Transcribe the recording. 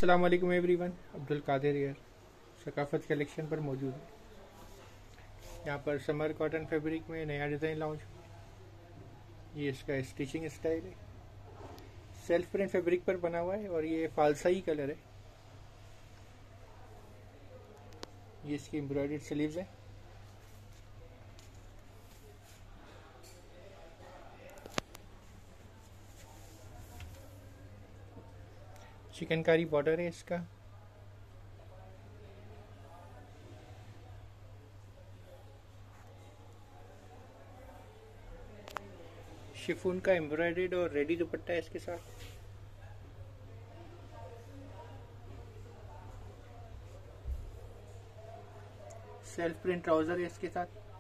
अस्सलाम वालेकुम एवरीवन, अब्दुल कादिर यार सकाफत कलेक्शन पर मौजूद है। यहाँ पर समर कॉटन फैब्रिक में नया डिज़ाइन लॉन्च हुआ। ये इसका स्टिचिंग स्टाइल है, सेल्फ प्रिंट फैब्रिक पर बना हुआ है और ये फालसाई कलर है। ये इसकी एम्ब्रॉयडर्ड स्लीव्स है। चिकनकारी बॉर्डर है इसका। शिफॉन का एम्ब्रॉयडर्ड और रेडी दुपट्टा है इसके साथ। सेल्फ प्रिंट ट्राउजर है इसके साथ।